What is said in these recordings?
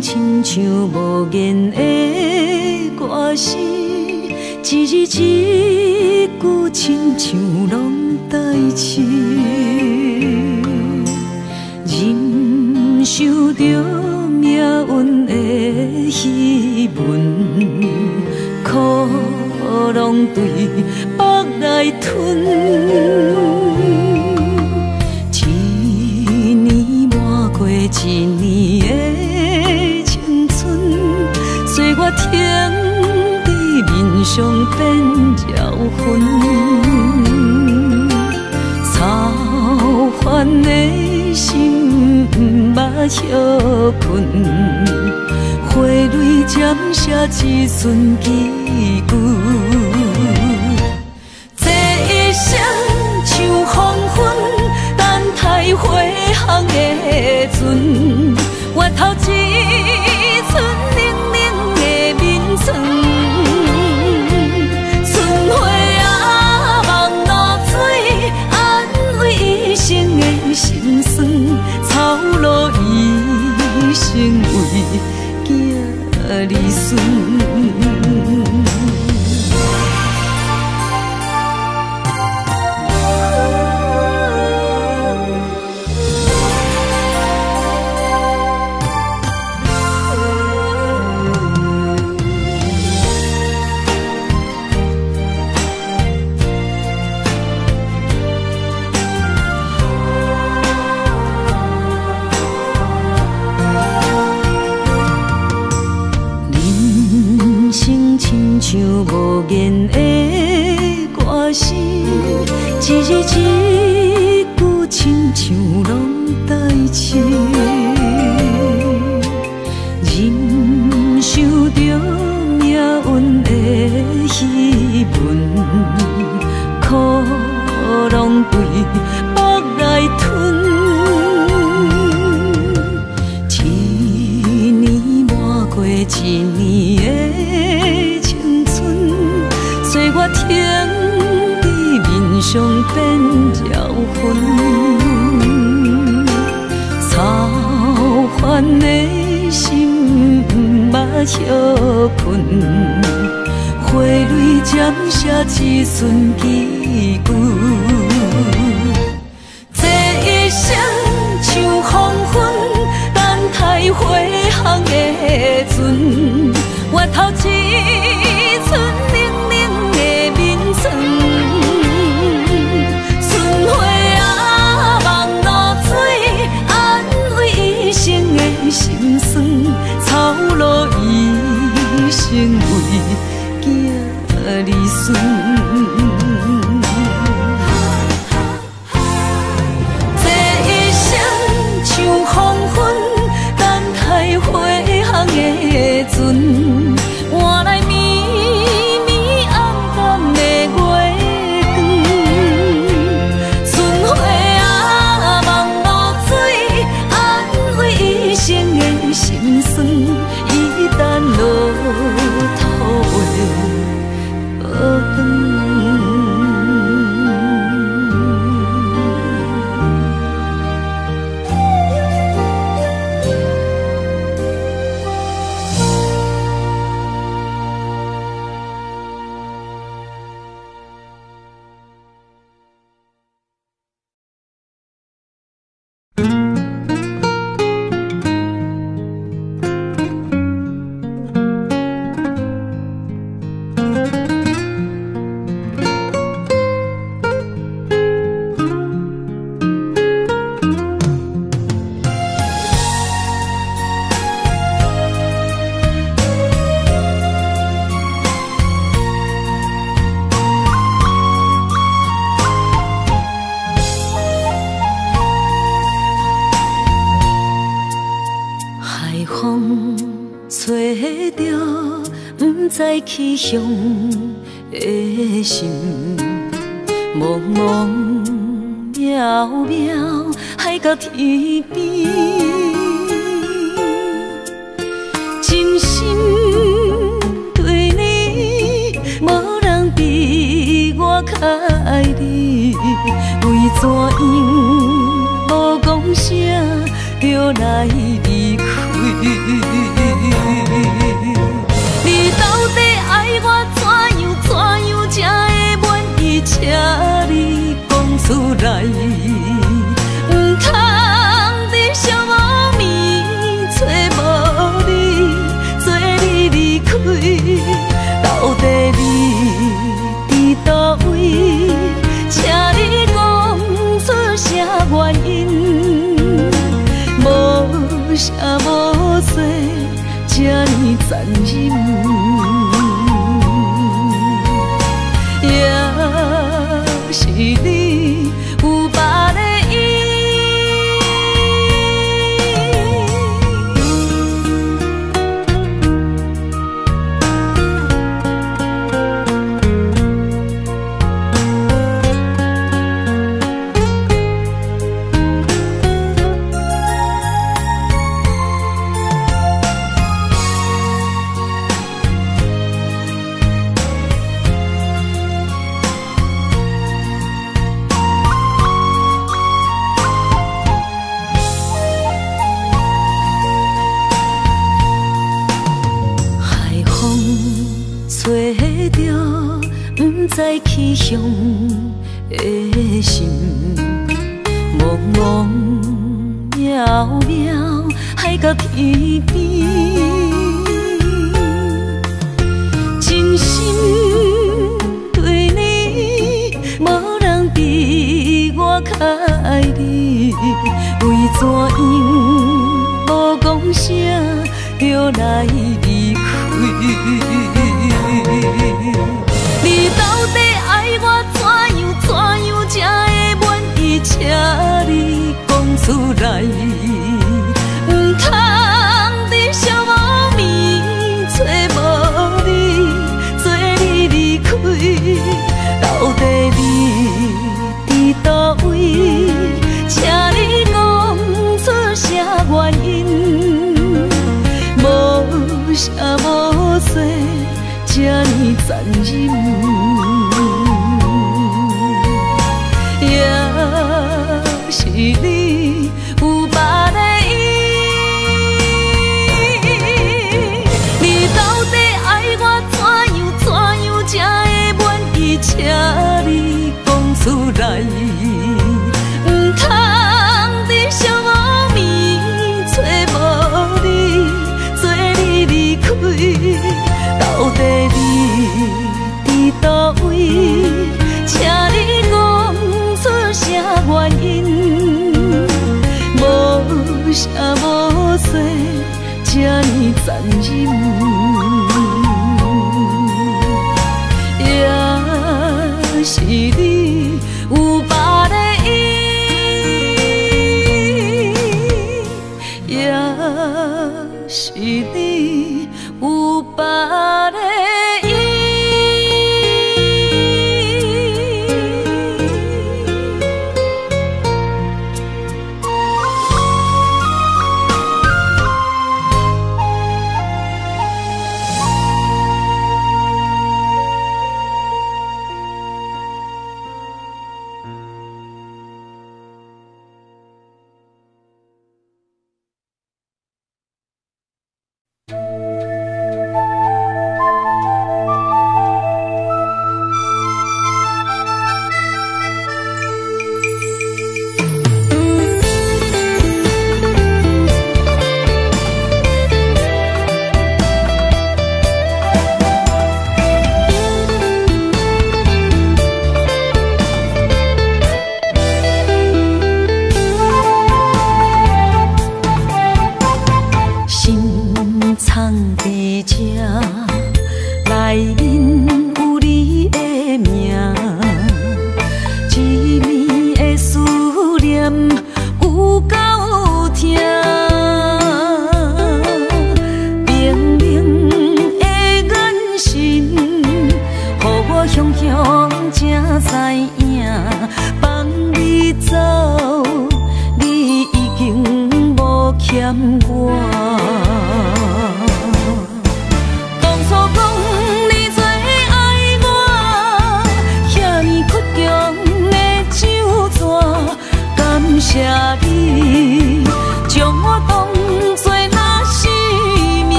亲像无言的歌词，一字一句亲像拢代志，忍受着命运的戏文，苦拢对腹来吞。一年抹过一年的青春，岁月停伫面上变妖魂，操烦的心毋捌歇困，花蕊渐写一寸字句。这一生像黄昏，等待花香的船，越头一寸冷冷的眠床。春花啊，望露水，安慰一生的心酸。草路一生为囝儿孙。像无言的歌词，一字一句亲像拢代志，忍受着命运的戏文，苦拢对腹来吞。一年抹过一年的岁月停伫面上变妖魂，操烦的心毋捌歇困，花蕊渐写一寸字句。这一生像黄昏，等待花香的船，越头一寸春花啊，望露水，安慰一生的心酸。草路一生为囝儿孙。这一生像黄昏，等待花香的船，换来心酸，一旦落土的学堂。在起向的心，茫茫渺渺，海到天边，真心对你，无人比我较爱你。为怎样无讲声就来离开？ 残忍，也是你有别个意。在去向的心，茫茫渺渺，海角天边，真心对你，无人比我较爱你，为怎样无讲声就来离开？你到底爱我怎样才会满意？请你讲出来，唔通伫寂无眠，找无你，做你离开。到底你伫倒位？请你讲出啥原因？无啥无说。这呢残忍，也是你有别个意。你到底爱我怎样才会满意？请你讲出来，唔通伫寂无眠，找无你，做你离开。到底你伫倒位？请你讲出啥原因？无啥无说，这呢残忍，也是你有别个意，也是你有别个意。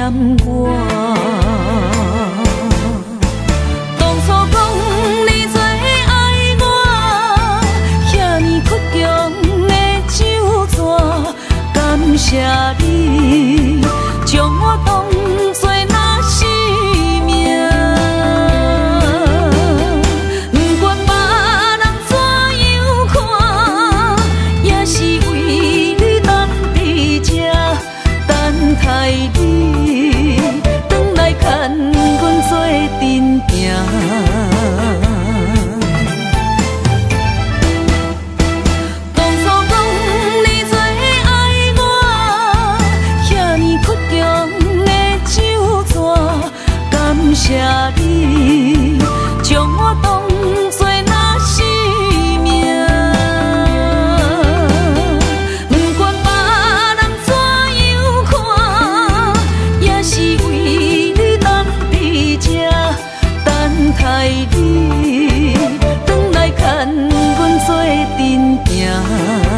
我。当初讲你最爱我，遐尼倔强的手纸，感谢你将我当作那生命。不管别人怎样看，也是为你等伫这，等待你回来牵阮做阵行。当初讲你最爱我，遐尼倔强的手纸，感谢你将我当作那生命。不管别人怎样看，也是为你等伫这，等待你回来牵阮做阵行。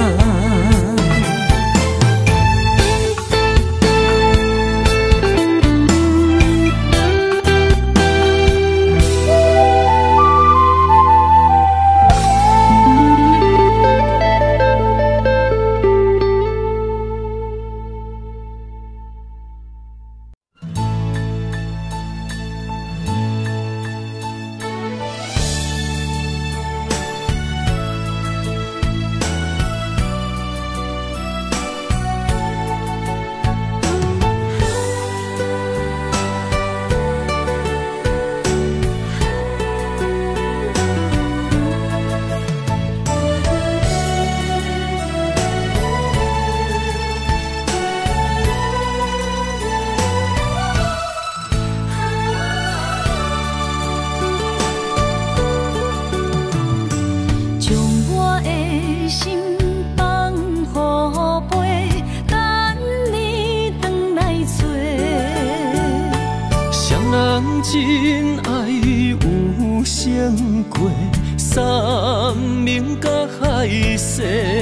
真爱有胜过山明甲海誓，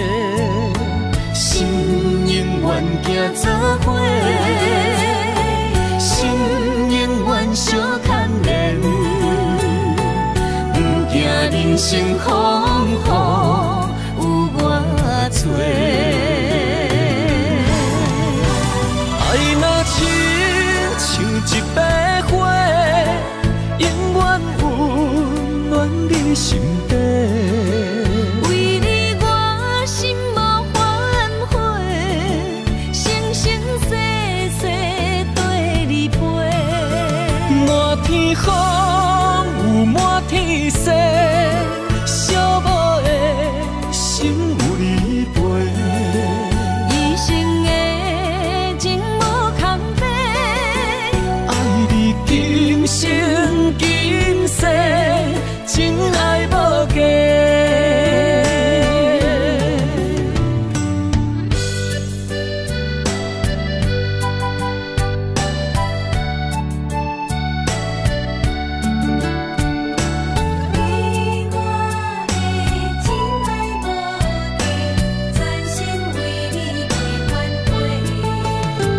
心永远行做伙，心永远相牵连，不惊人生风雨有我做。爱若亲像一杯火，永远温暖你心底。 为你我心无反悔，生生世世跟你陪。 满天风有满天雪，寂寞的心有你陪。 一生的情无空白， 爱你今生今世，真爱无价。 你我的真爱无敌，全心为你袂反悔。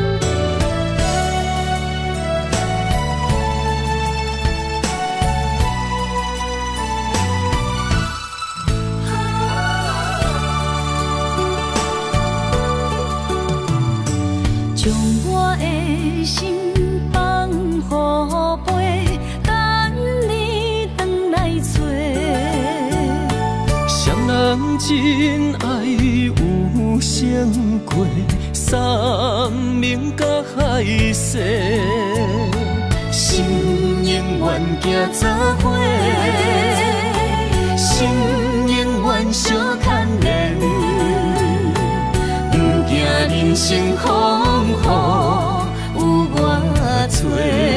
将我的心放乎飞，等你回来找。 谁人真爱有胜过山明甲海誓，心永远行做伙，心永远相牵连，不惊人生风雨有我做。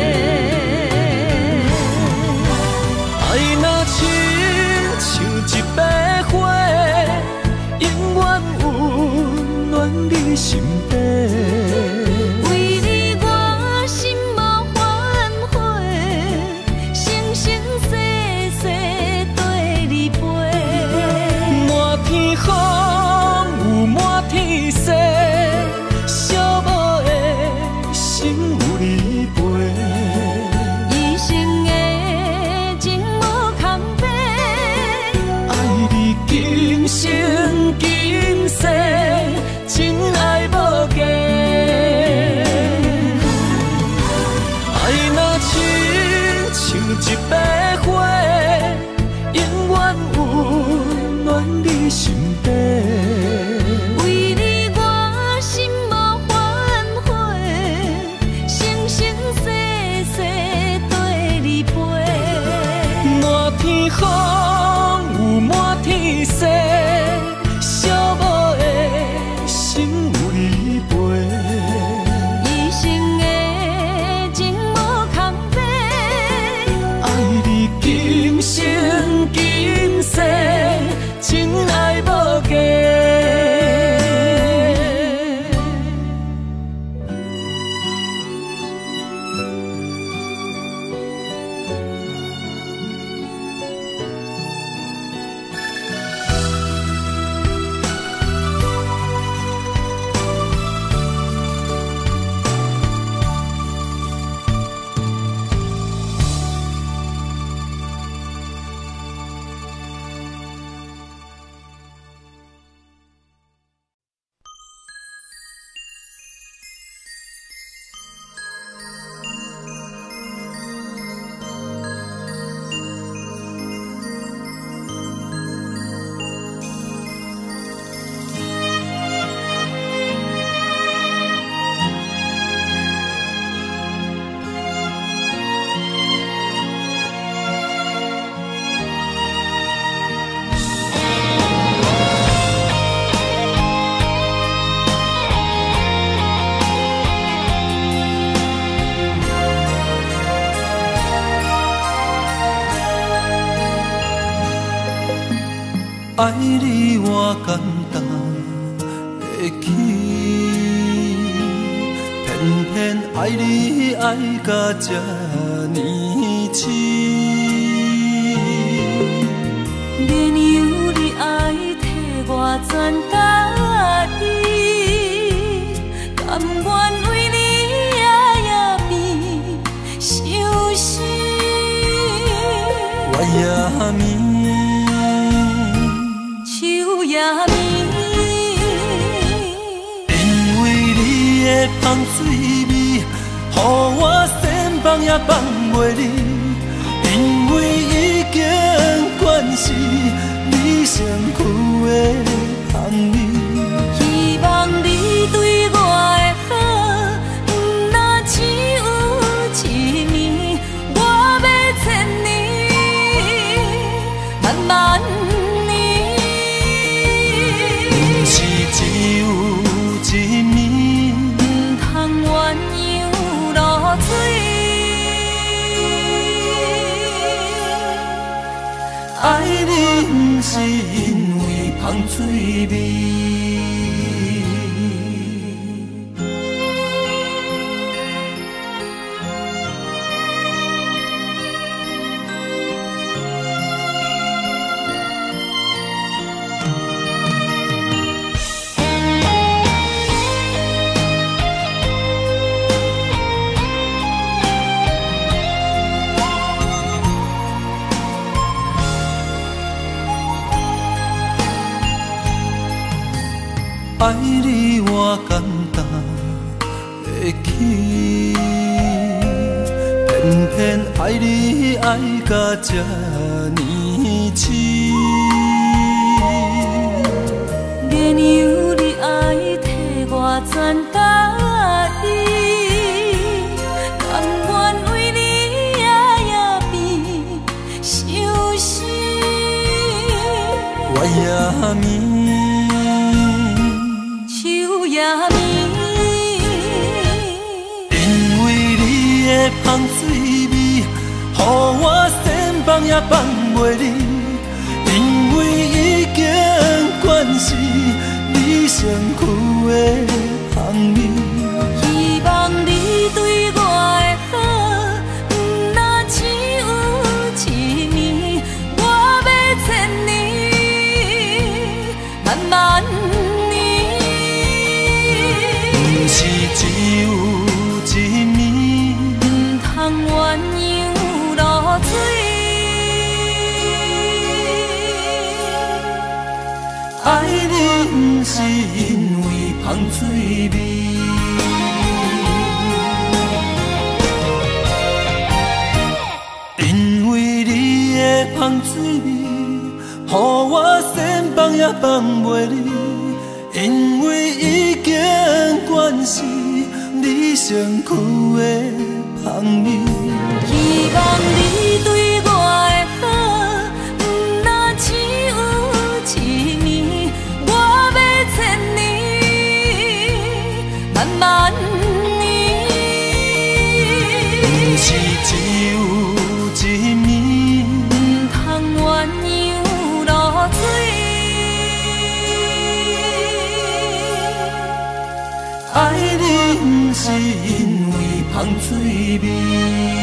爱若亲像一杯火，永远温暖你心底。 为你我心无反悔，生生世世跟你陪。 满天风有满天雪，寂寞的心爱你我简单会起，偏偏爱你爱到这呢痴。 绵羊你爱替我全答应，甘愿为你夜夜眠伤心。 我也眠。因为你的香水味，予我先放也放袂离。因为已经惯是你身躯的香味。 希望你对我的好，不若只有一暝，我要千年，慢慢。 爱你不是因为香水味。爱你我简单会起，偏偏爱你爱到这呢痴。 绵羊你爱替我全答应，甘愿为你夜夜眠伤心。 我也眠。因为你的香水味，予我先放也放袂离。因为已经惯是你身躯的香味。 希望你对我的好，不若只有一暝，我要千年，慢慢。 是只有一暝， 不通鸳鸯落水。 爱你不是因为香水味，因为你的香水味，予我先放也放袂离。因为已经惯是你身躯的香味。 希望你对我的好，不若只有一暝，我要千年，慢慢年。 不是只有一暝， 不通鸳鸯落水。 爱你不是因为香水味。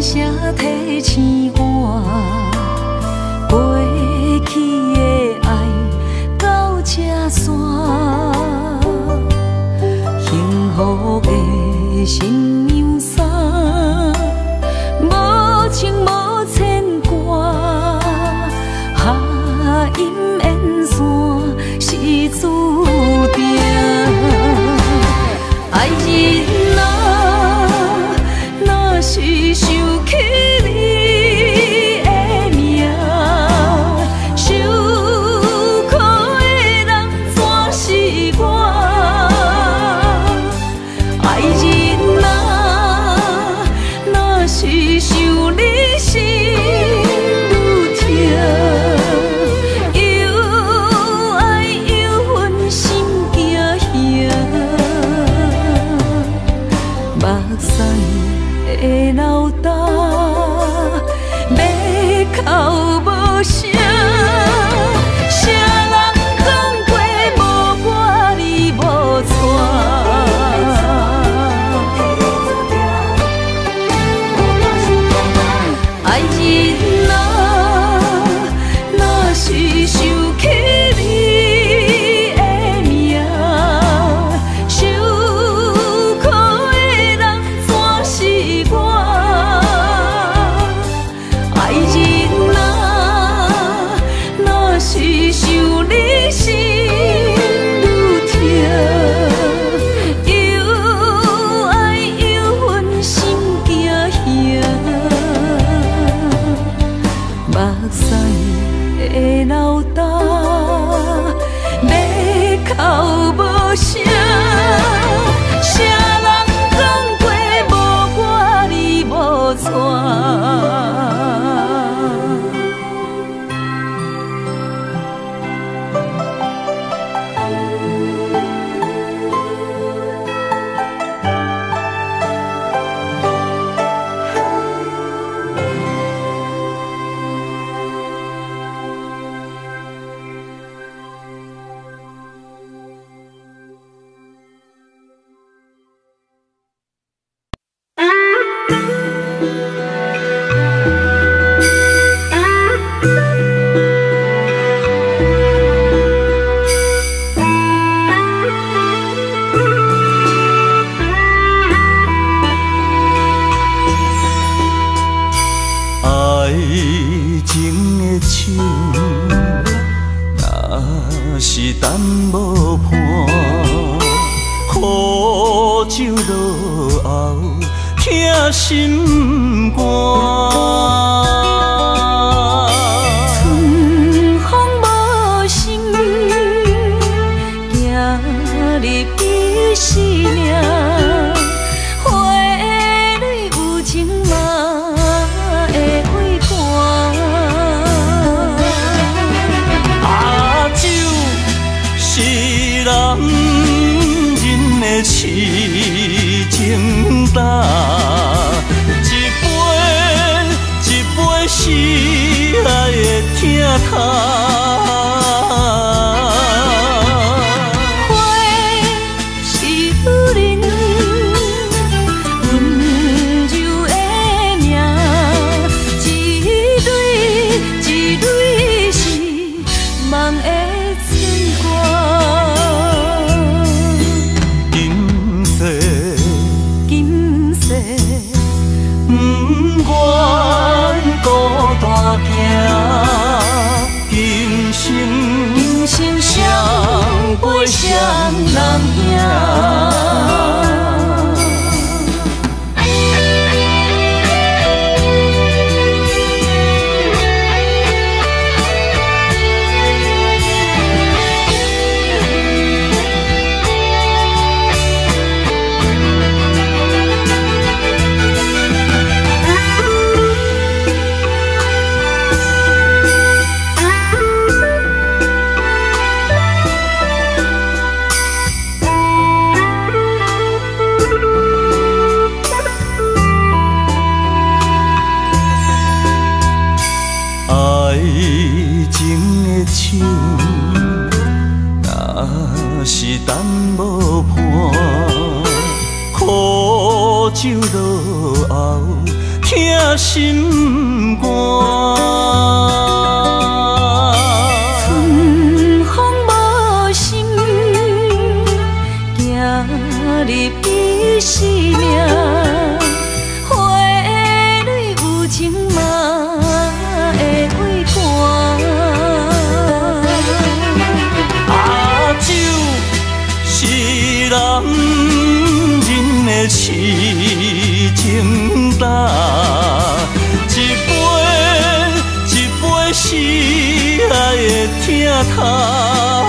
声提醒我，过去的爱到这线，幸福的心忧衫，无情无牵挂，下阴缘线是注定，爱人啊，若是想起你的名，受苦的人全是我。爱人啊，若是想你心愈痛，又爱又恨心惊吓，目屎的流干，要哭无声，谁人讲过无我你无带。爱人啊，若是想起你的名，受苦的人全是我。爱人啊，若是想你心愈痛，又爱又恨心惊吓，目屎的流干，要哭无声，谁人讲过无我你无带。 爱情的手，若是等无伴，苦酒落后，疼心肝。 春风无心，行入伊生命，花蕊有情嘛会会寒。 啊，酒是男人的痴情胆，一杯一杯是爱的疼痛。 花是女人温柔的名，一蕊一蕊是梦的牵挂。 今世今世不愿孤单行，今生相陪相人行。 爱情的手，若是等无伴，苦酒落后， 疼心肝。 春风无心，行入伊生命。花蕊有情嘛会为寒。 啊，酒是男人的痴情胆，一杯一杯是爱的疼痛。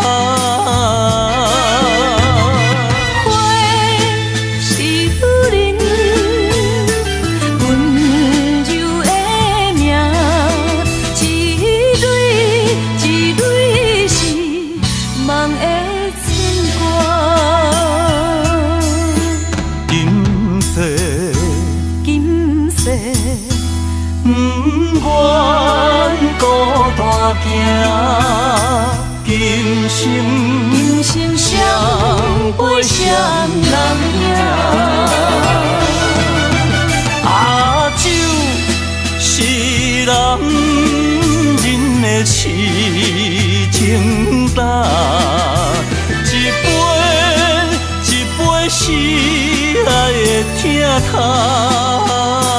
今生相陪双人行，啊，酒是男人的痴情胆，一杯一杯是爱的疼痛。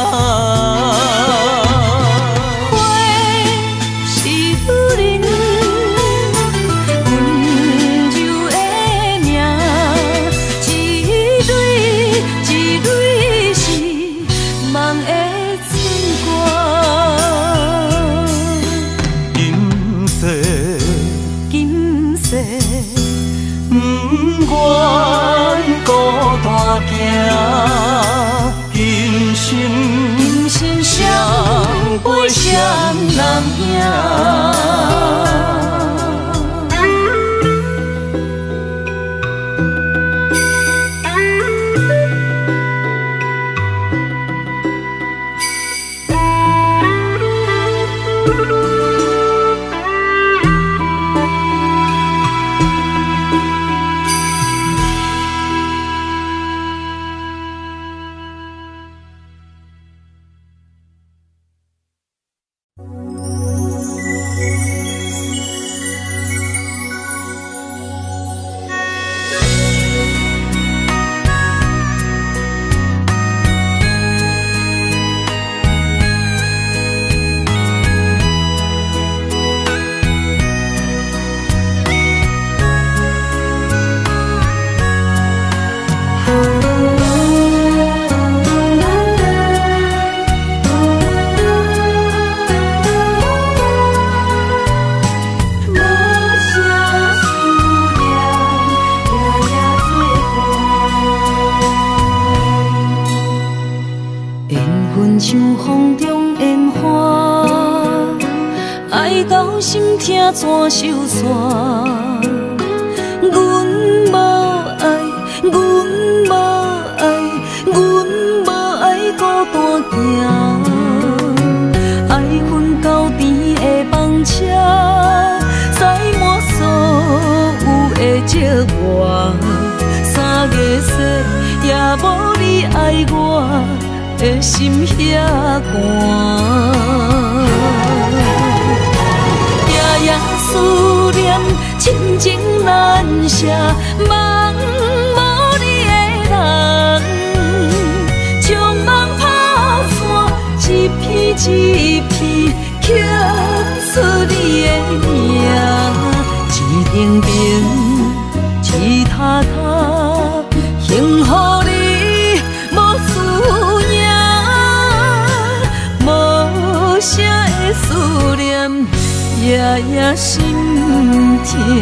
今生相陪双人行。 像风中烟花，爱到心痛怎收煞？阮无爱，阮无爱，阮无爱孤单行。爱恨交织的风车，载满所有的寂寞。3月雪也无你爱我。的心遐寒，夜夜思念，亲情难舍，梦无你的人，将梦打散，一片一片刻出你的名，一顶顶，一塔塔，幸福你。无声的思念，夜夜心痛。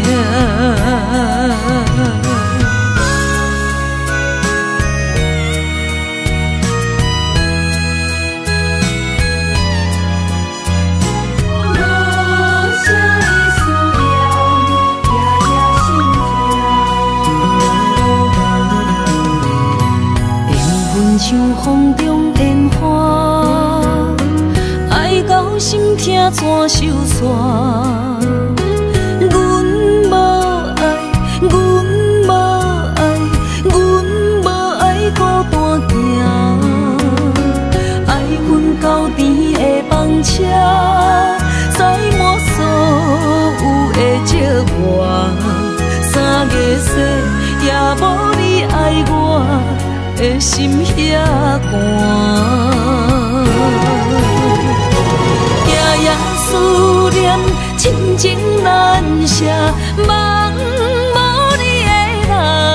像风中烟花，爱到心痛怎收煞？阮无爱，阮无爱，阮无爱孤单行。爱恨个世，也无你爱我的心遐寒。夜夜思念，亲情难舍，梦无你的人，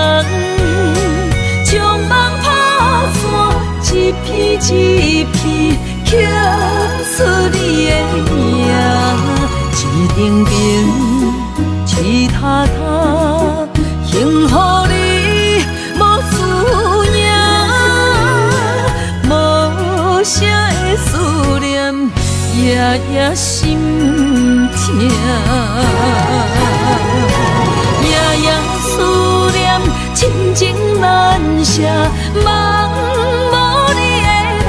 将梦打散，一片一片刻出你的名，一顶顶，一塔塔，幸福你无思念，无声的思念。夜夜心痛，夜夜思念，亲情难舍，梦无你的人，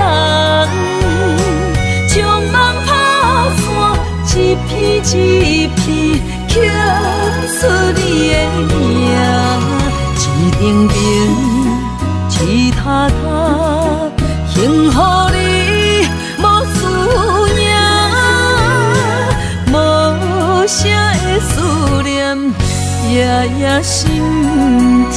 将梦打散，一片一片刻出你的名，一顶顶，一塔塔，幸福你无思念。无声的思念，夜夜心痛。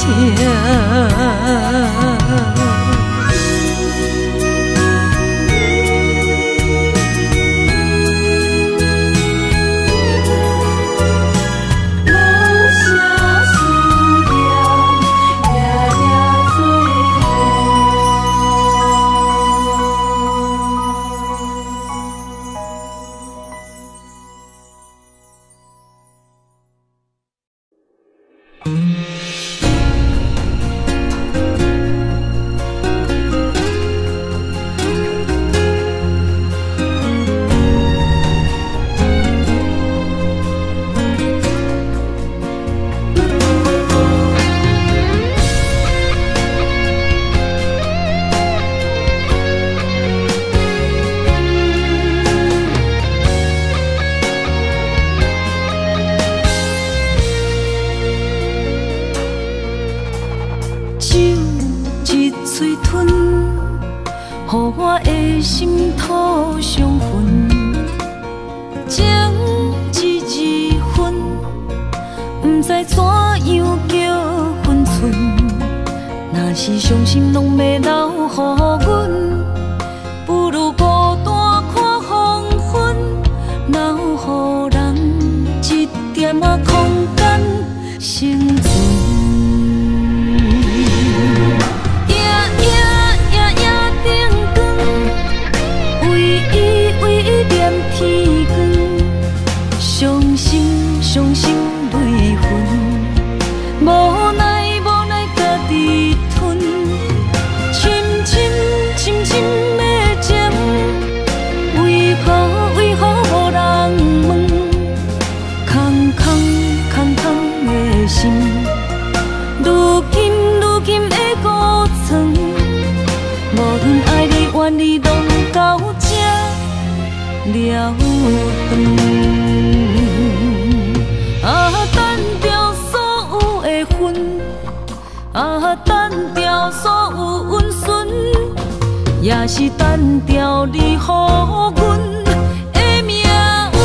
也是单调你予阮的命运。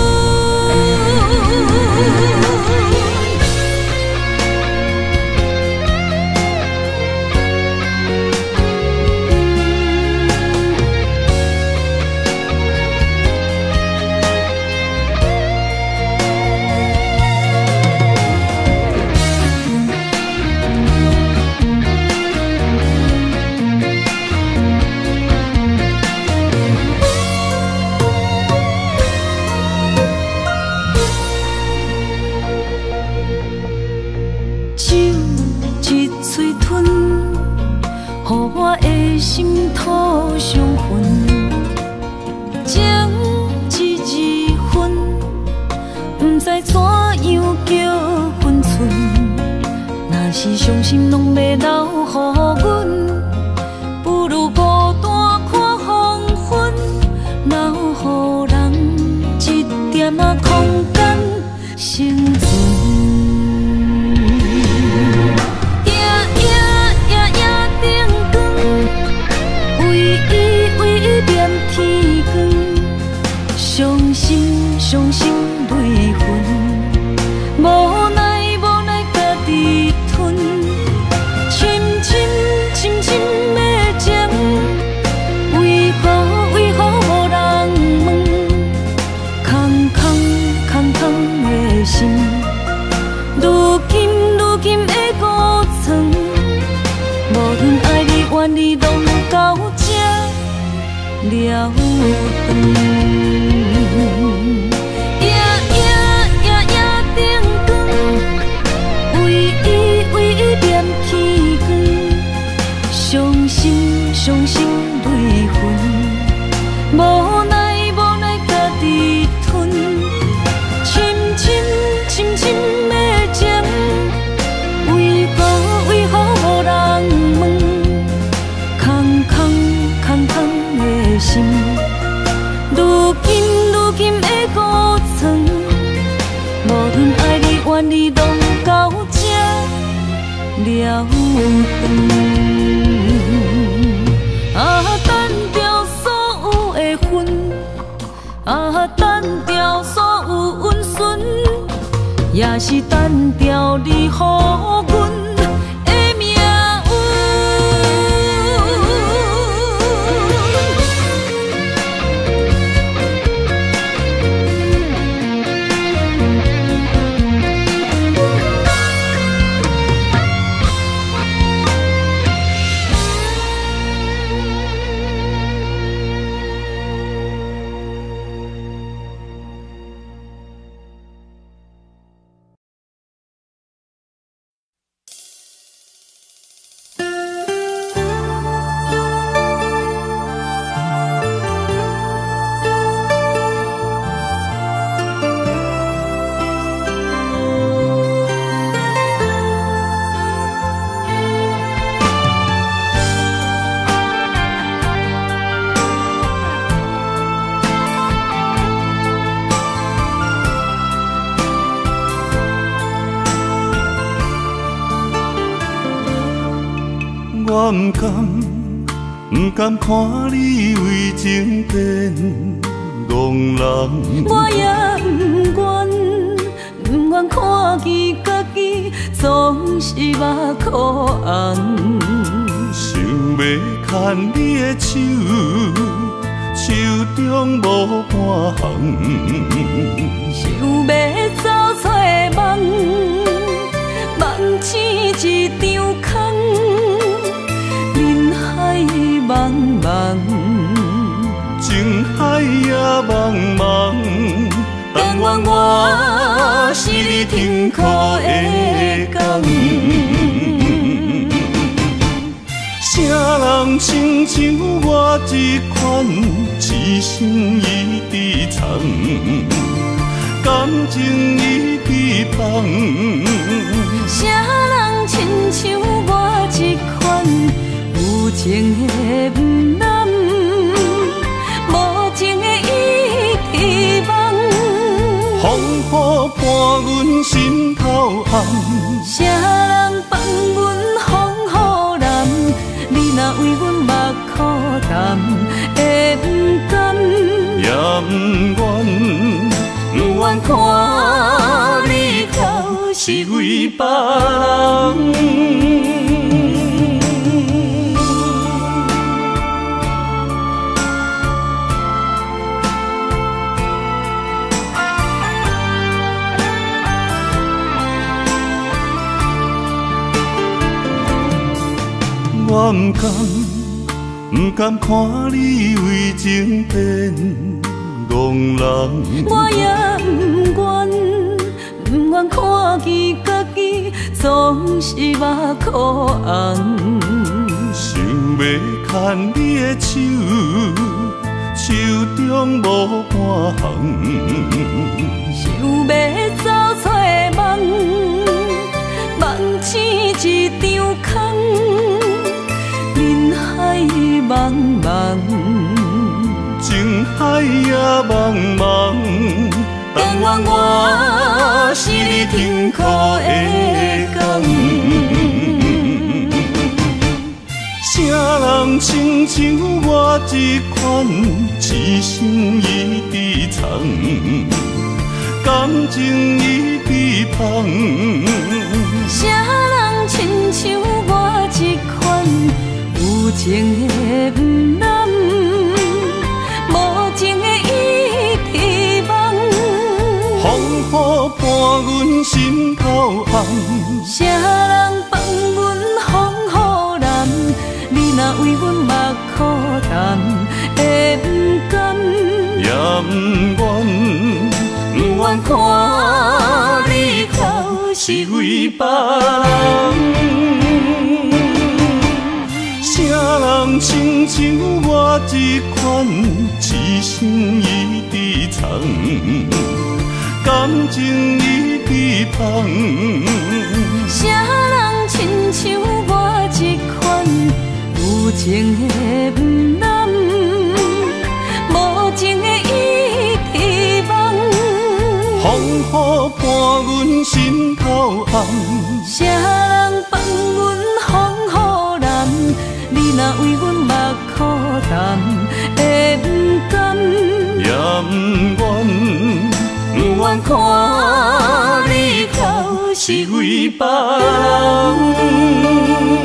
心土相分，情一二分，不知怎样叫分寸。若是伤心拢要留予阮，不如孤单看黄昏，留予人一点仔空间生存。 伤心泪痕，无奈家己今的孤床，无论爱你怨你，拢到这了断。伤心泪痕，无奈家己吞，深的情，为何无人问？空的心，如今的孤床，无论爱你怨你，拢到这了断。单调所有的恨，单调所有温顺，也是单调你予阮的命运。 我不甘看你为情变憨人， 我也不愿看见家己总是目眶红。 想要牵你的手，手中无半项， 想要走出梦，梦醒一场空。茫茫， 情海也茫茫，但愿我是你痛苦的港。啥人亲像我这款痴心已伫藏，感情已伫放？ 啥人亲像我这款？有情的不男，无情的伊伫梦。 风雨伴阮心头暗， 啥人放阮风雨男？你若为阮目苦淡，会不甘？ 也不愿， 不愿看你头是为别人。 我不甘看你为情变憨人， 我也不愿看见家己总是目眶红。 想要牵你的手，手中无半项， 想要走出梦，梦醒一场空。茫茫， 情海也茫茫，但愿我是你痛苦的港。啥人亲像我这款痴心已伫藏，感情已伫放？ 啥人亲像我这款？有情的不男，无情的伊伫梦。 风雨伴阮阮心头红。 啥人放阮风雨男？你若为阮目苦淡，会不甘？ 也不愿，不愿看你哭是为别人。啥人亲像我这款，一生伊伫藏，感情伊伫放。 啥人亲像我这款，有情的不男，无情的伊伫梦。 风雨伴阮心头红。 啥人放阮风雨男？你若为阮目苦淡，会不甘？ 也不愿，不愿看你哭是为别人。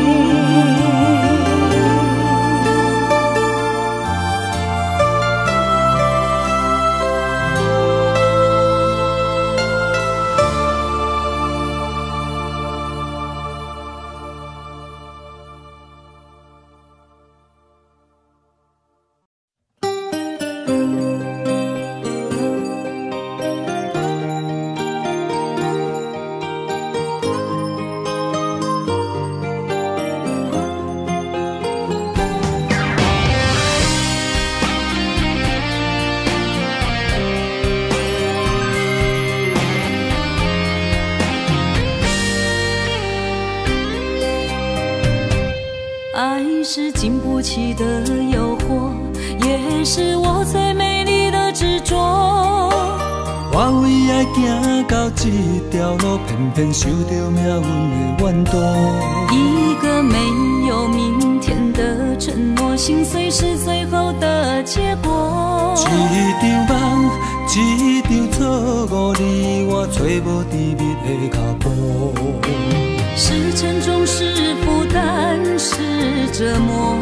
爱是经不起的诱惑，也是我最美丽的执着。 我为爱行到这条路，偏偏受到命运的怨妒。 一个没有明天的承诺，心碎是最后的结果。 一场梦，一场错误，你我找无甜蜜的脚步。 是沉重，是负担，是折磨，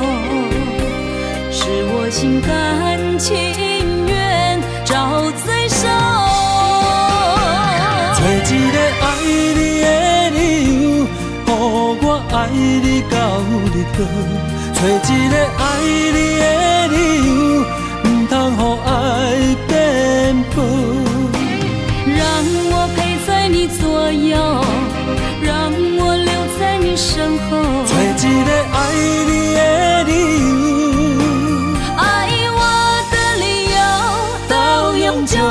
是我心甘情愿找罪受。 找一个爱你的理由，予我爱你到日落。找一个爱你的理由，唔通予爱颠簸。 让我陪在你左右，让我留在你身后。 找一个爱你的理由， 爱我的理由到永久。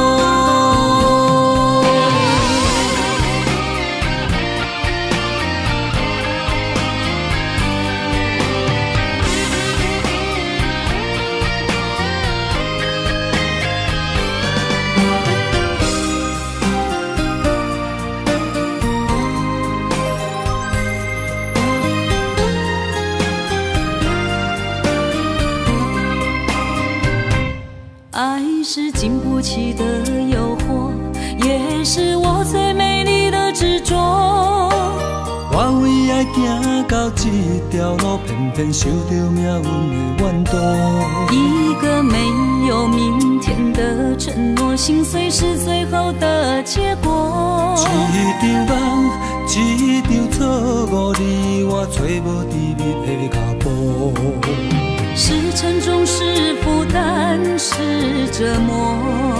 爱是经不起的诱惑，也是我最美丽的执着。 我为爱行到这条路，偏偏受到命运的怨妒。 一个没有明天的承诺，心碎是最后的结果。 一场梦，一场错误，你我找无甜蜜的脚步。 是沉重，是负担，是折磨，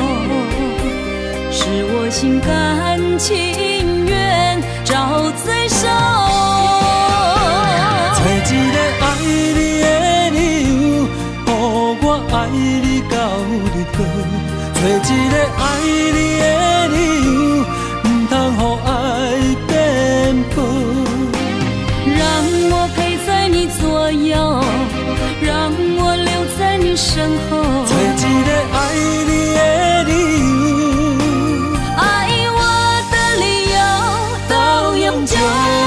是我心甘情愿找罪受。 找一个爱你的理由，予我爱你到日落。找一个爱你的理由，唔通予爱颠簸。 让我陪在你左右，让我留在你身后。 找一个爱你的理由， 爱我的理由到永久。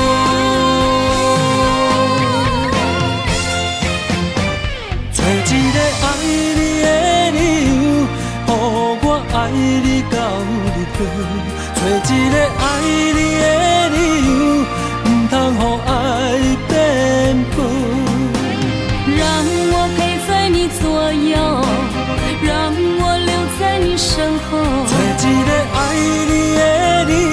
找一个爱你的理由，予我爱你到日落。找一个爱你的理由，唔通予爱颠簸。 让我陪在你左右，让我留在你身后。 找一个爱你的理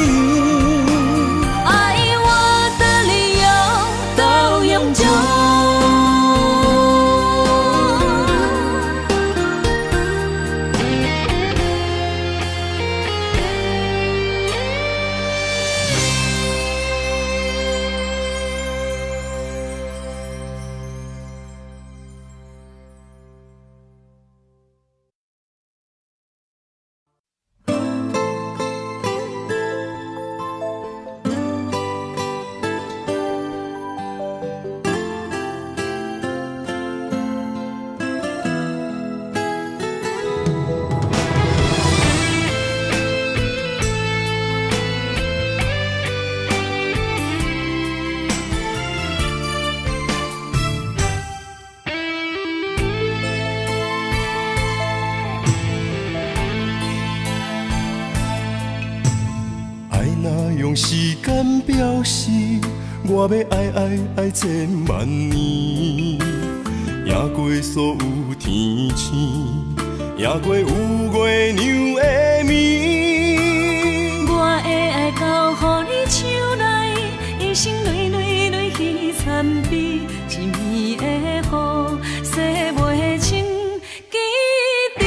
间表示，我要爱千万年，赢过所有天星，赢过有月娘的面。 我的爱交予你手内，一生泪泪泪去参比，一暝的雨，洗袂清记忆。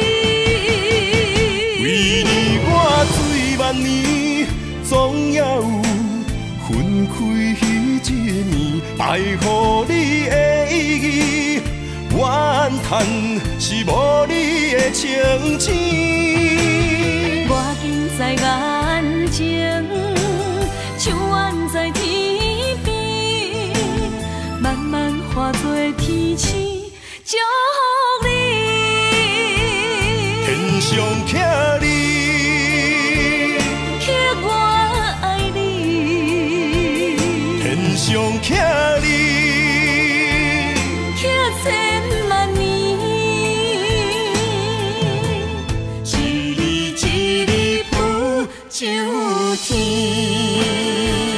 为你我醉万年，总也有分开彼一暝，爱予你的意义，怨叹是无你的情痴。 我近在眼前，像远在天边，慢慢化作天星，祝福你。 天上徛你， 刻我爱你， 天上徛你， 刻千万年，一日一日不就天。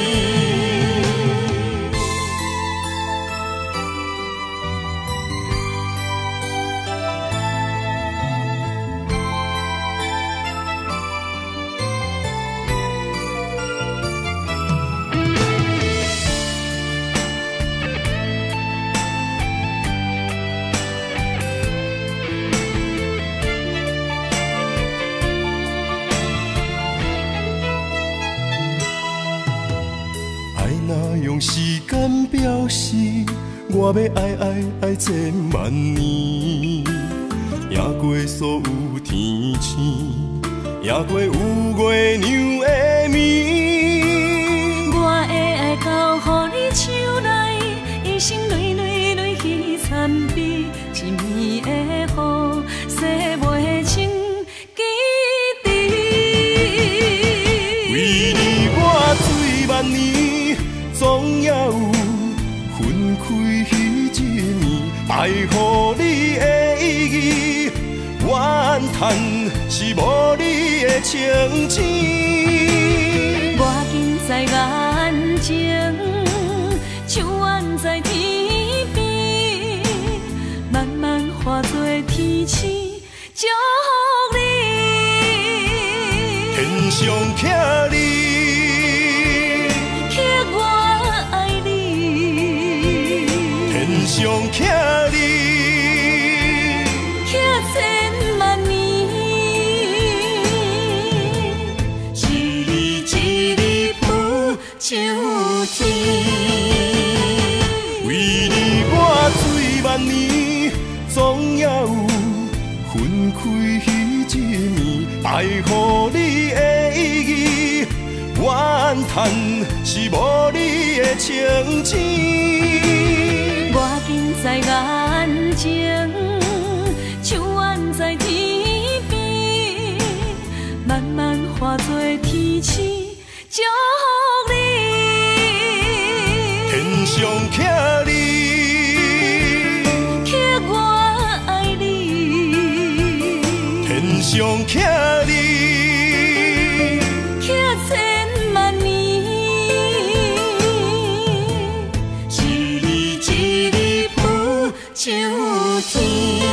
用时间表示，我要爱千万年，赢过所有天星，赢过有月娘的面。 我的爱交予你手内，一生泪泪泪去参比，一暝的雨，洗袂清记忆。 为你我醉万年，总也有分开彼一暝，爱予你的意义，怨叹是无你的情痴。 我近在眼前，像远在天边，慢慢化作天星，祝福你。 天上徛你，天上徛你， 刻千万年，一日一日不就天。 为你我醉万年，总也有分开彼一暝，爱予你的意义，怨叹是无你的情痴。 我近在眼前，像远在天边，慢慢化作天星，祝福你。 天上徛你， 刻我爱你， 天上徛你， 刻千万年，一日一日不就天。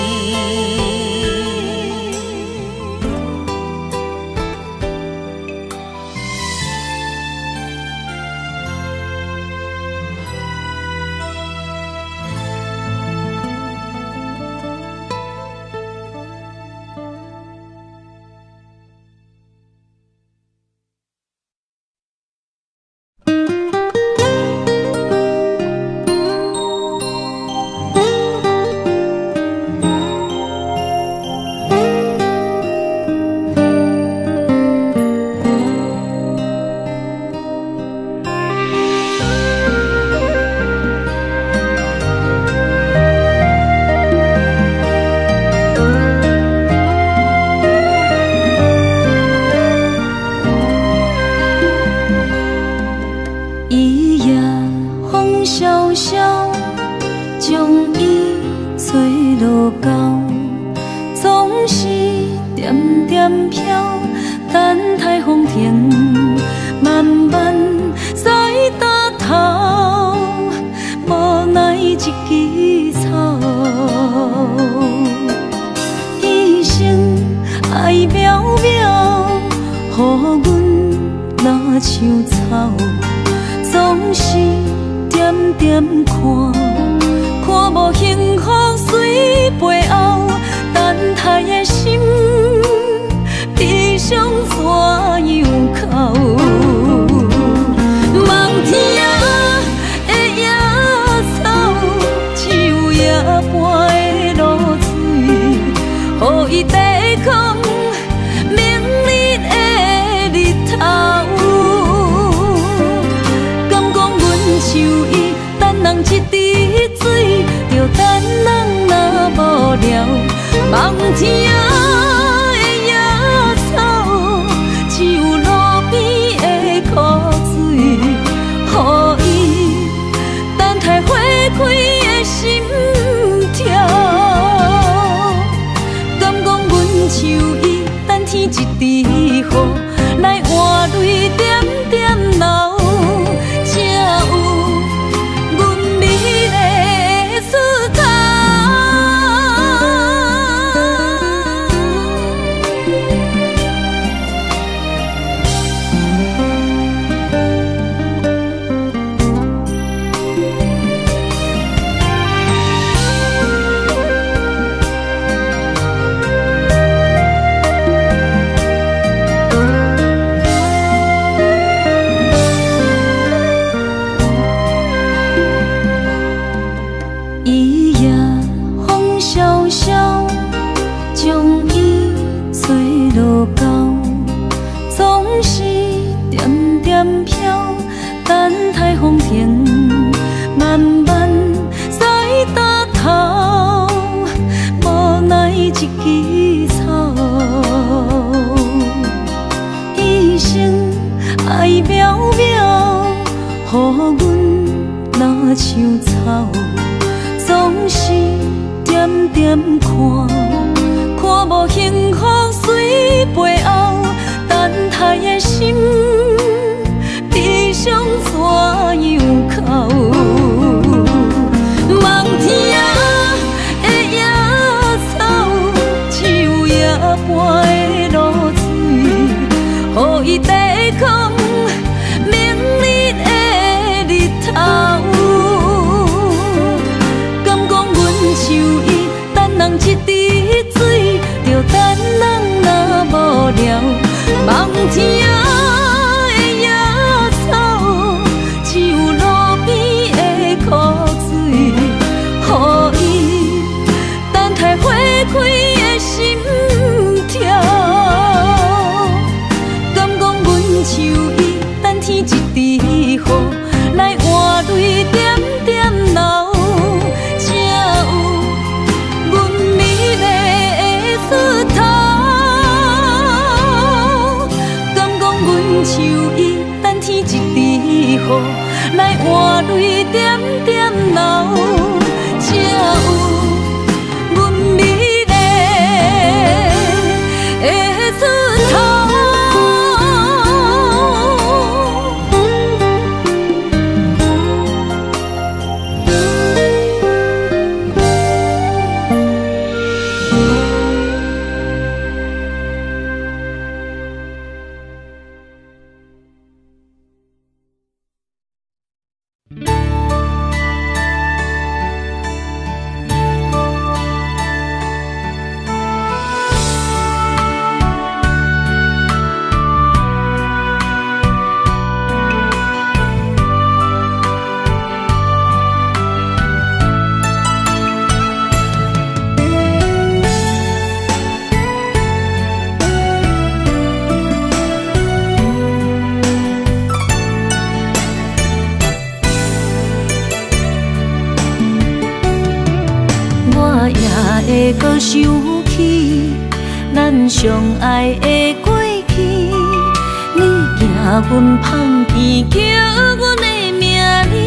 点点飘，等待风停，慢慢枝草，一生爱渺渺，予阮若像草，总是点点看，看无幸福随背后，等待的心悲伤怎样哭？望天的野草，只有夜半的露水，予伊抵抗明日的日头。敢讲阮像伊等人一滴水，着等人若无聊。望天的野草，只有路边的枯水，予伊等待花开的心跳。敢讲阮像伊等天一滴雨，来换泪点点流，才有阮美丽出头。伊夜风萧萧，将伊吹落高，总是点点飘，等待风停，慢慢再打头，无奈一枝草，一生爱渺渺，予阮若像草。总是点点看，看无幸福随背后，等待的心悲伤怎样哭？望天的野草，只有夜半的露水，予伊抵抗明日的日头。像伊等人一滴水，着等人若无聊。望天的野草，只有路边的枯水，予伊等待花开的心跳。敢讲阮像伊等天一滴雨，来换泪点点流。像伊等天一滴雨，来换泪点点流，才有阮美丽的出头。会搁想起咱相爱的过去，你惊阮放弃，叫阮的名字。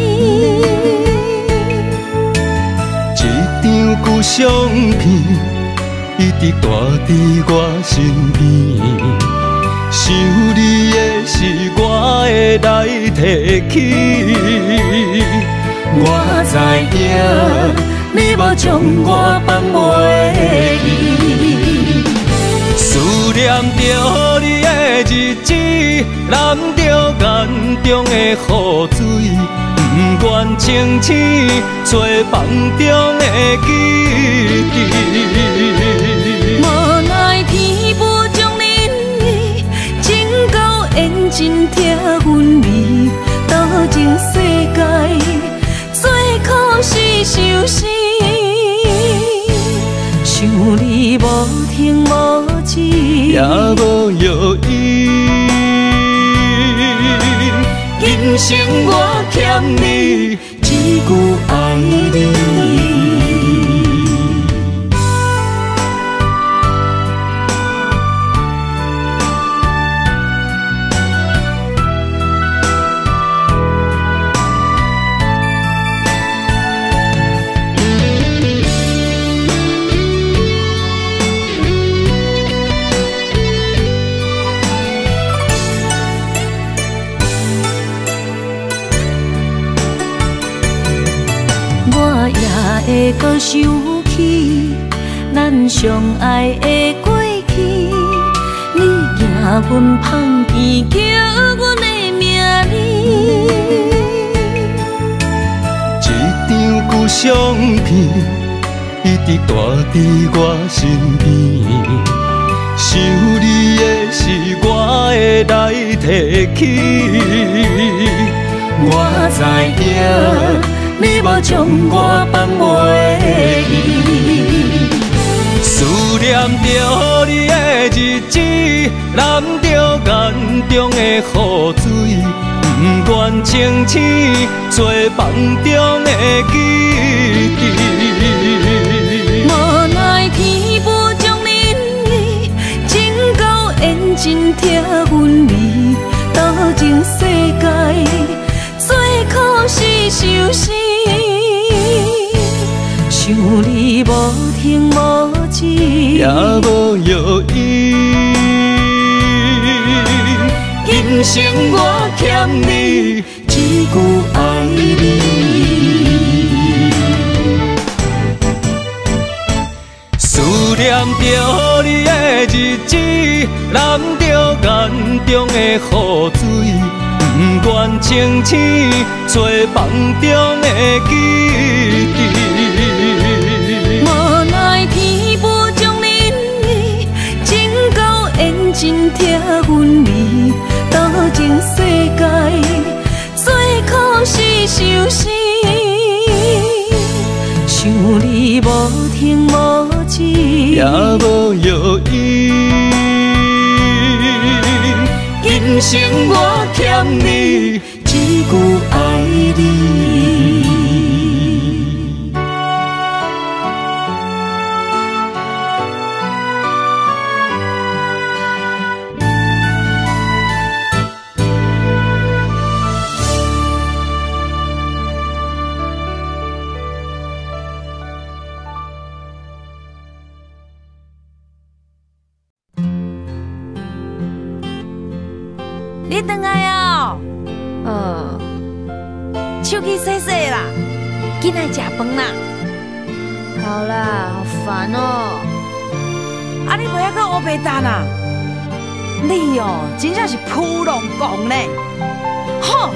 一张旧相片，一直挂伫我身边。想你的是我会来提起， 我知影你无将我放袂记。思念着你的日子，淋着眼中的雨水，不愿清醒做梦中的记忆。 无奈天无将恁的情到缘尽拆分离，多情世界最可是受死。想你无停无止， 也无药医。今生我欠你一句爱你。 会搁想起咱相爱的过去，你行阮旁边，叫阮的名字。 一张旧相片，一直带伫我身边。想你的时，我会来提起。我知影。你无将我放袂记，思念着你的日子，淋着眼中的雨水，不愿清醒做梦中的记忆。 无奈天无将恁的情到缘尽拆分离，多情世界最可是受死。想你无停无止， 也无药医。今生我欠你一句爱你。思念着你的日子，淋着眼中的雨水，不愿清醒做梦中的记忆。 无奈天无将恁的情到缘尽拆分离，多情世界最可是受死。想你无停无止， 也无药医。今生我欠你一句爱你。 你回来啊？手机洗洗啦，紧来吃饭啦。 好啦，好烦哦。 啊，你袂晓去乌白蛋啊？你哦，真正是扑龙讲呢。吼！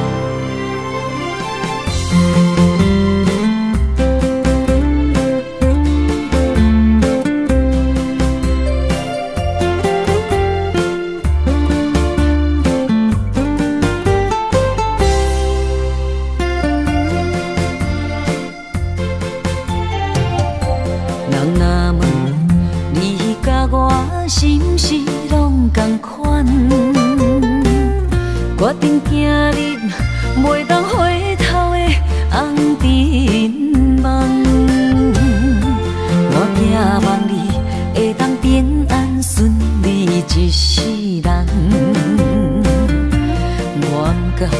是毋是拢同款？决定走入袂当回头的红尘梦。我寄望你会当平安顺利一世人。我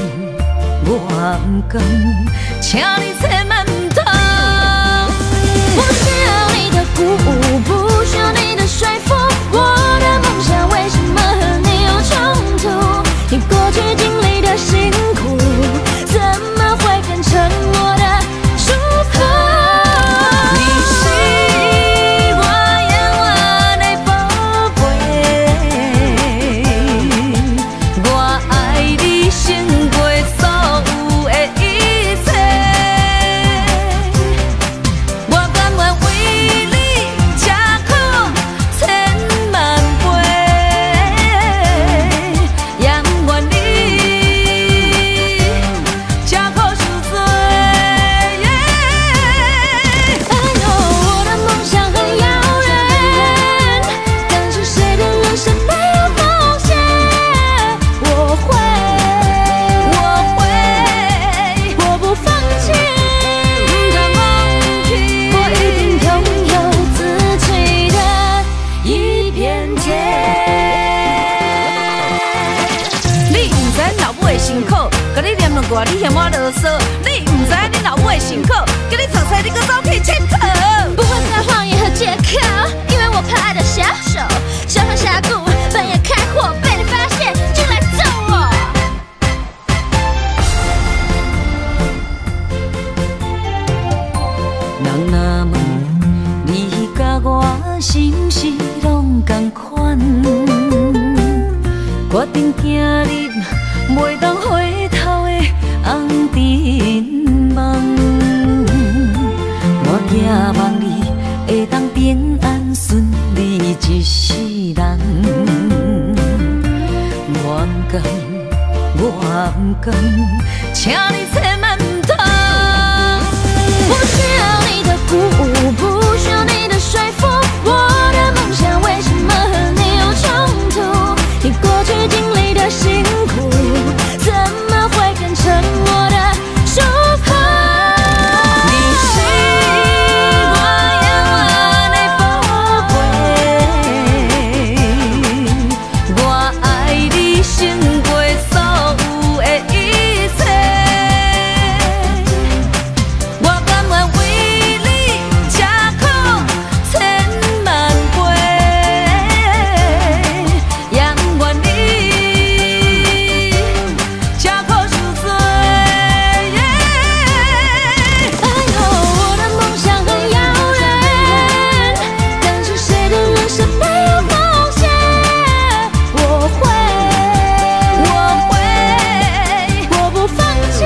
不甘，请你千万唔通。不需要你的鼓舞，不需要你的说服。我的梦想为什么和你有冲突？你过去经历的辛苦，怎么会变成我怪你嫌我啰嗦，你唔知你老母的辛苦，叫你出世你搁走去佚佗。 不会再谎言和借口，因为我怕爱的下手，小巷峡谷半夜开火，被你发现就来揍我。 人若问你甲我是毋是拢同款，决定行入袂当回头的红尘梦。我寄望你会当平安顺利一世人。我唔甘，我唔甘，请你千万唔通。 不需要你的鼓舞，不需要你的说服，我的梦想为什么和你有冲突？你过去经历的辛苦，怎么会变成我的祝福？ 你是我永远的宝贝，我爱你胜过所有的一切。我甘愿为你吃苦千万倍，永远你吃苦受罪。 哎呦，我的梦想很遥远，但是谁的人生没有风险？我不放弃，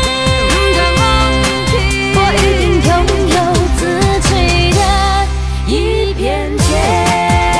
我一定拥有自己的一片天。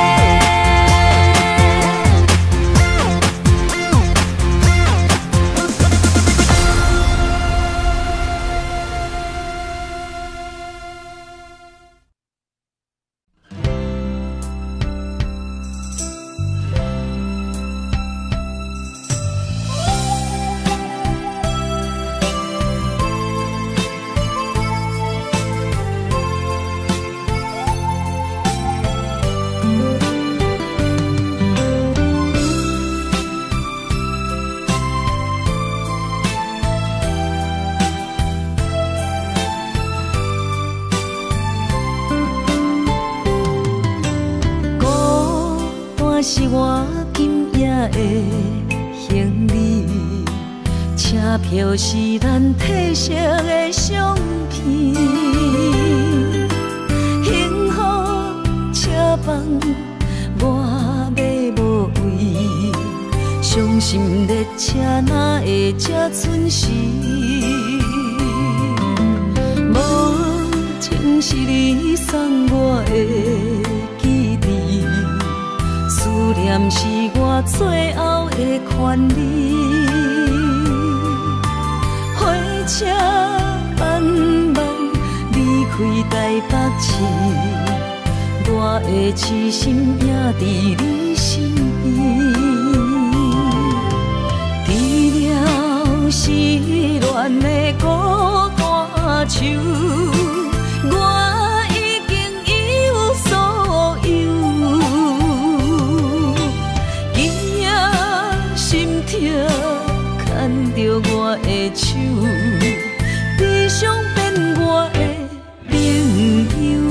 孤单是我今夜的行李，车票是咱褪色的相片，幸福车房我要无位，伤心列车哪会这准时？无情是你送我的记忆，思念是我最后的权利。火车慢慢离开台北市，我的痴心也伫你身边。除了失恋的孤单手，我已经一无所有。今夜心痛，牵着我的手，悲伤变我的朋友。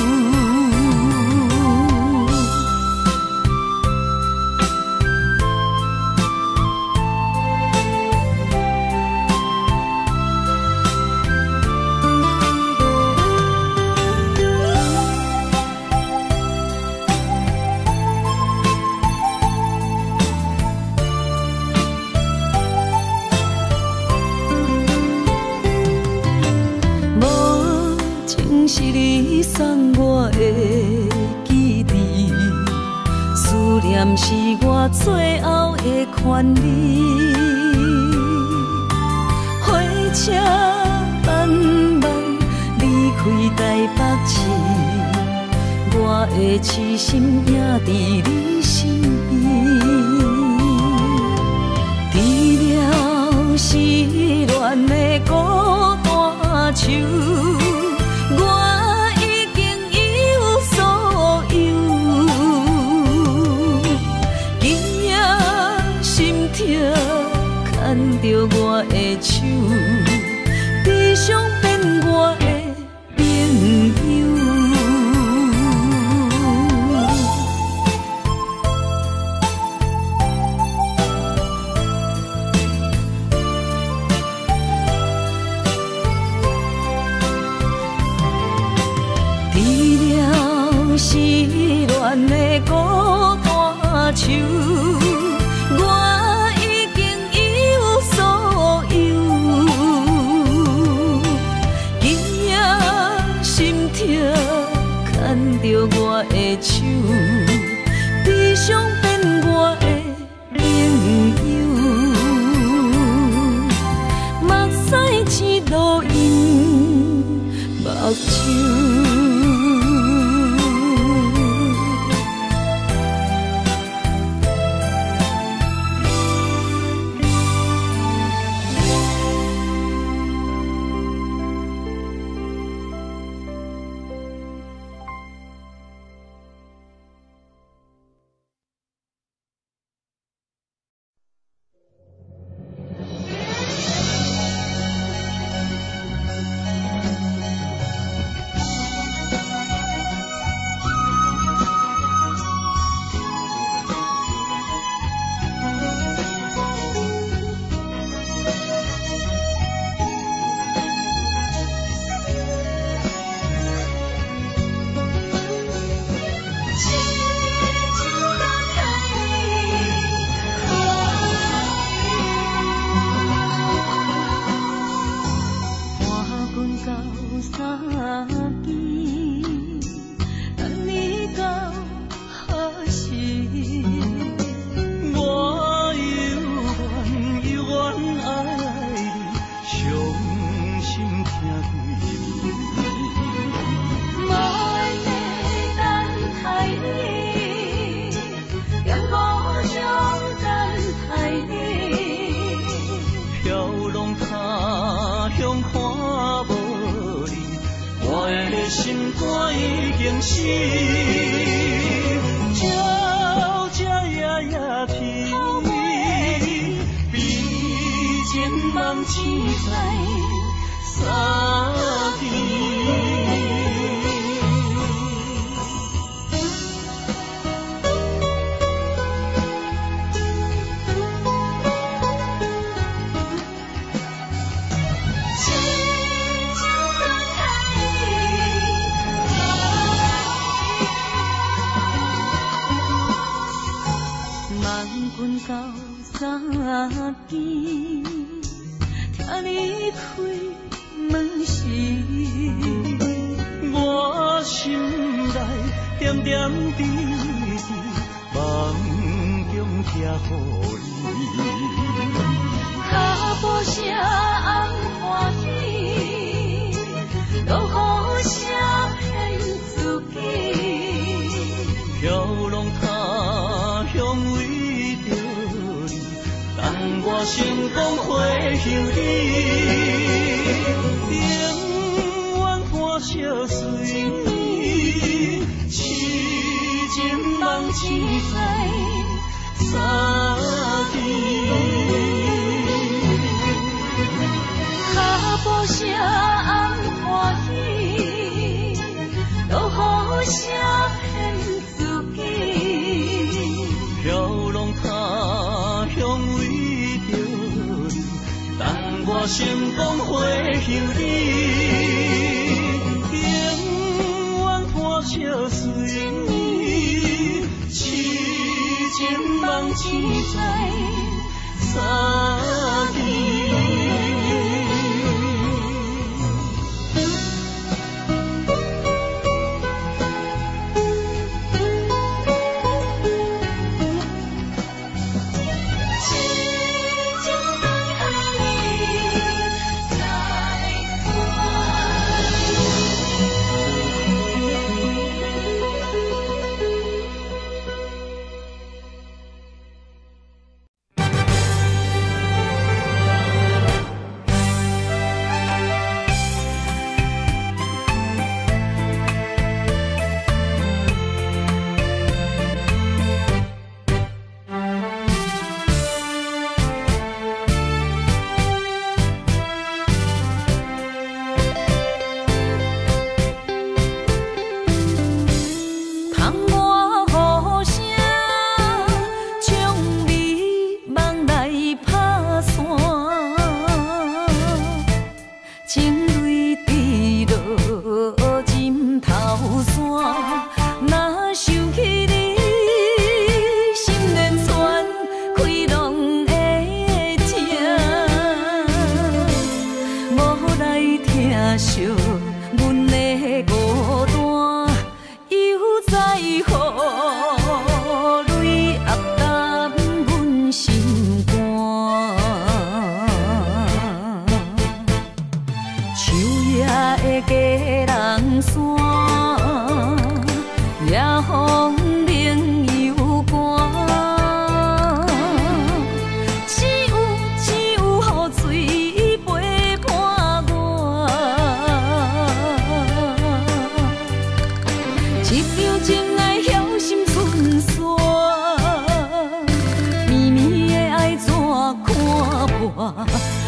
是你送我的记忆，思念是我最后的权利。火车慢慢离开台北市，我的痴心也伫你身边。除了失恋的孤单手，我已经一无所有。今夜心痛，牵着我的手。 悲伤变我的朋友。除了失恋的孤单手，我已经一无所有。今夜心痛，牵着我的手，悲伤变我的朋友。目屎只落因目睭。 情泪滴落枕头山，若想起你，心连串，开拢会痛。无来疼惜阮的孤单，又在乎泪压淡阮心肝。秋夜的佳人山，夜风冷又寒。只有雨水陪伴我，一场情爱晓心春山，绵绵的爱怎看破？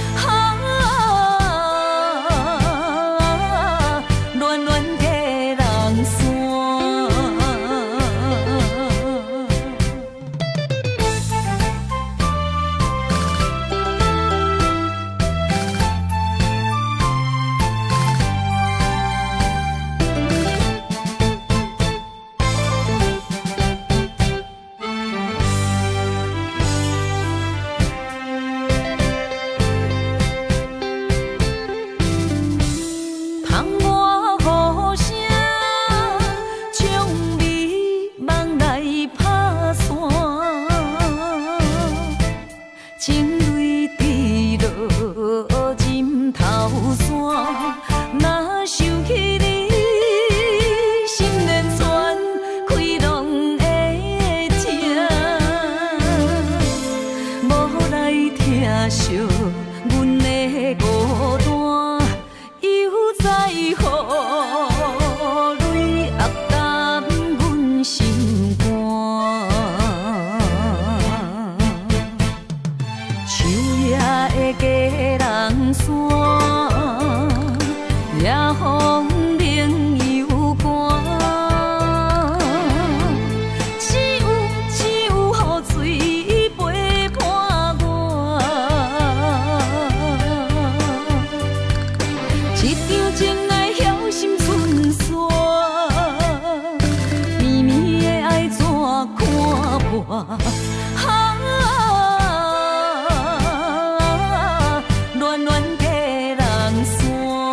暖暖佳人山。窗外雨声，将美梦来打散，情泪滴落枕头山。若想起你，心连串，开拢会痛。无来疼惜阮的孤单，又在乎泪压淡阮心肝。秋夜的佳人山，夜风冷又寒。只有雨水陪伴我，一场情爱晓心春山，绵绵的爱怎看破？暖暖佳人山。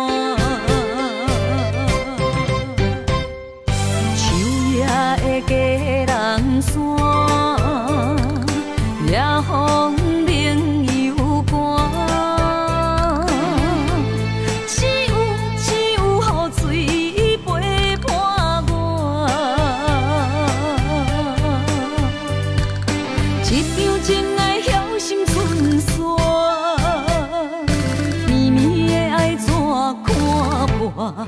秋夜的佳人山，夜风冷又寒。只有雨水陪伴我，一场情爱晓心春山，绵绵的爱怎看破？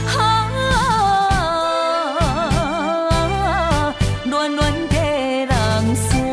暖暖佳人山。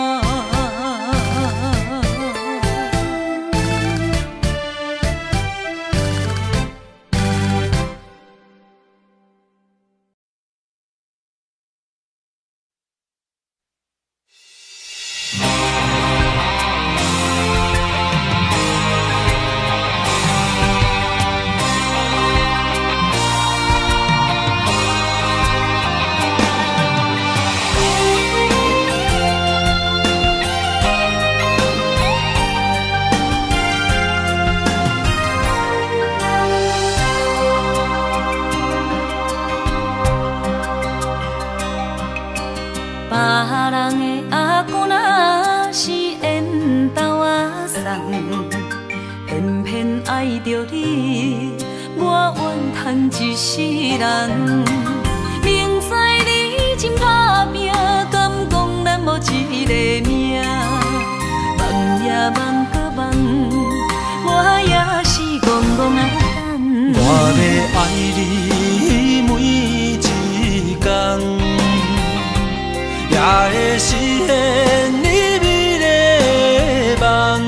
别人的阿公若是缘投啊送，偏偏爱着你，我怨叹一世人。明知你真打拼，敢讲咱无一个命？梦也梦搁梦，我也是戆戆啊等。 我要爱你每一天。也会实现你美丽梦，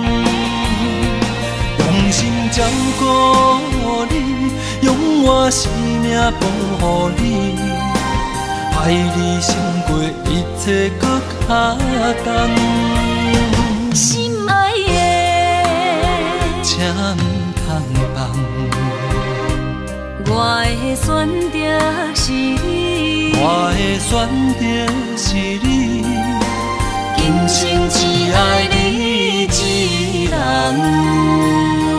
用心照顾你，用我生命保护你，爱你胜过一切搁较重。 心爱的， 请唔通放。 的选择是你， 我的选择是你， 今生只爱你一人。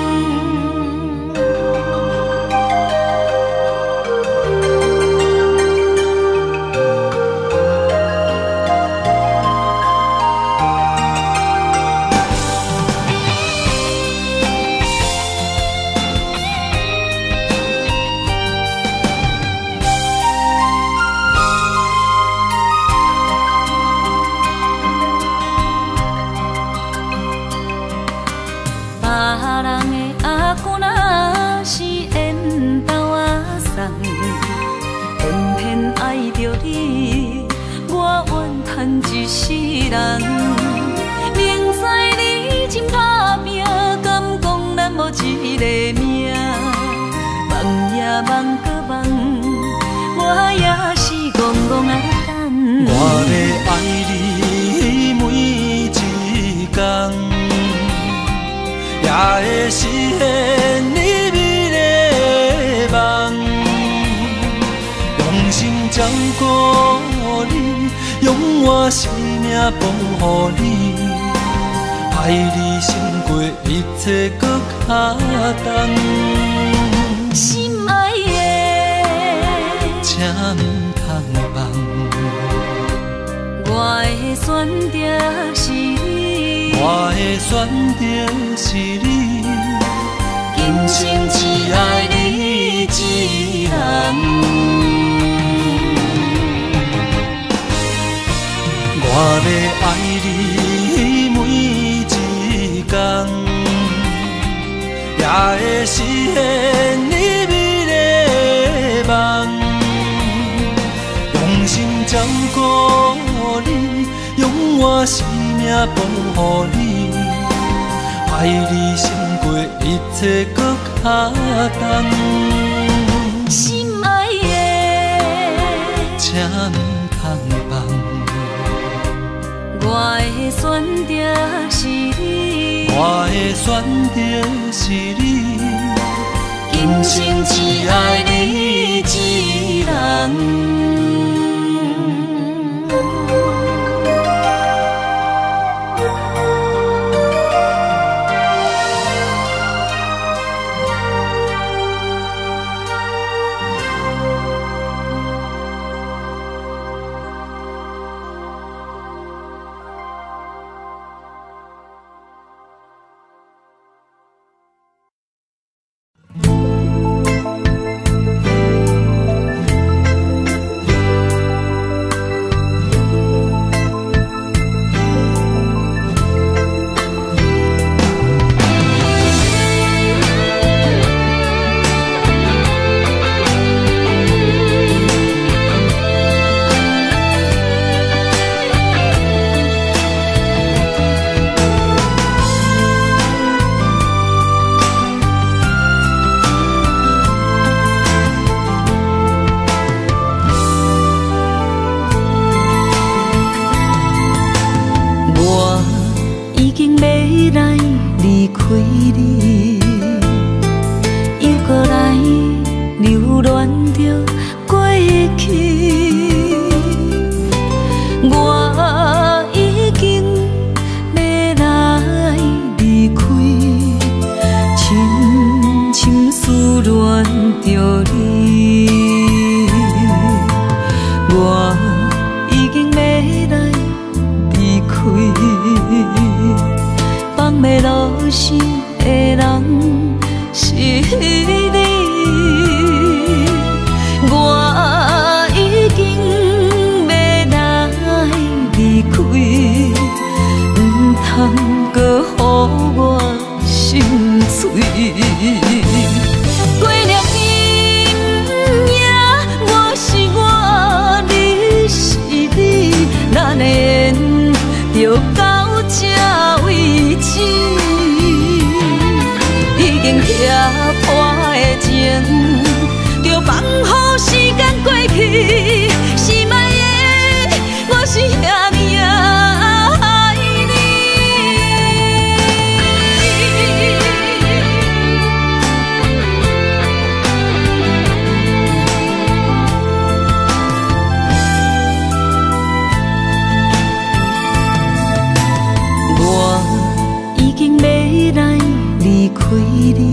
一世人，明知你真打拼，敢讲咱无一个命？梦也梦搁梦，我也是戆戆啊等。 我要爱你每一天，也会实现你美丽的梦，用心照顾你。用我生命保护你，爱你胜过一切搁较重。 心爱的， 请唔通放。 我的选择是你， 我的选择是你， 今生只爱你一人。 我要爱你每一天，也会实现你美丽的梦。用心照顾你，用我生命保护你，爱你胜过一切搁较重。 心爱的， 请唔通放。 我的选择是你， 我的选择是你， 今生只爱你一人。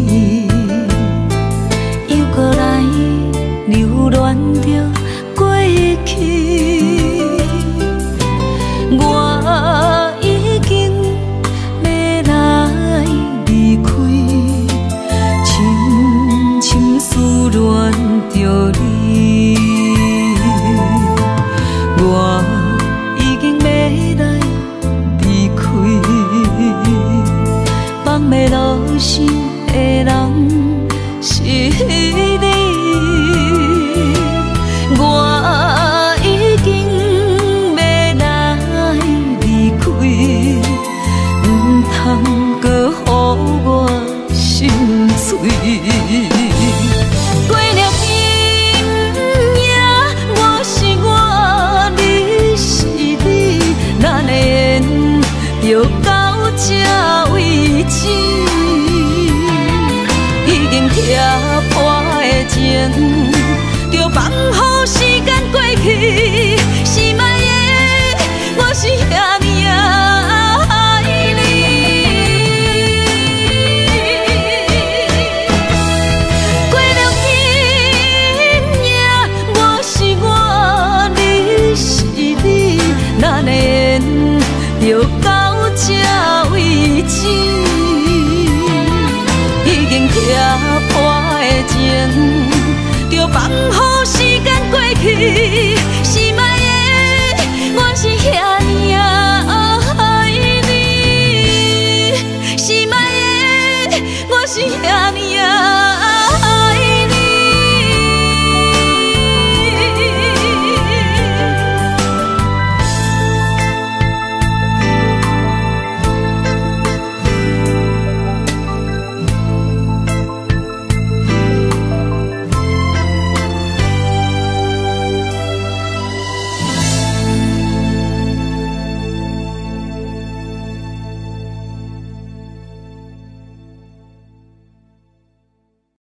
又搁来留恋着过去。我已经要来离开，深深思恋着你。我已经要来离开，放袂落心的人是你。我已经要来离开，唔通搁予我心碎。过了今夜，我是我，你是你，咱的缘就到这为止。已经拆破的情，就放乎时间过去。心爱的，我是遐尼爱你。过了今夜，我是我，你是你，咱的缘就到这为止。已经拆破的情，就放乎时间过去。心爱的，我是遐尼爱你。心爱的，我是遐。